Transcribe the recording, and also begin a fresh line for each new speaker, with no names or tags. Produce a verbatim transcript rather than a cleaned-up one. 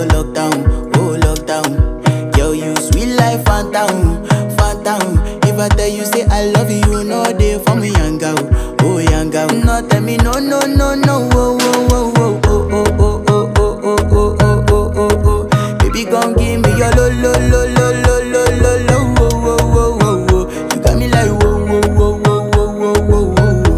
lockdown, oh lockdown. Girl, you sweet life, phantom, phantom. If I tell you say I love you, you know they for me young girl, oh young girl. No tell me no, no, no, no, oh, oh, oh.